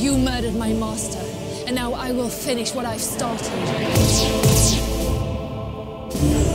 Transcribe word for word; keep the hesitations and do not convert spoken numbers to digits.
You murdered my master, and now I will finish what I've started.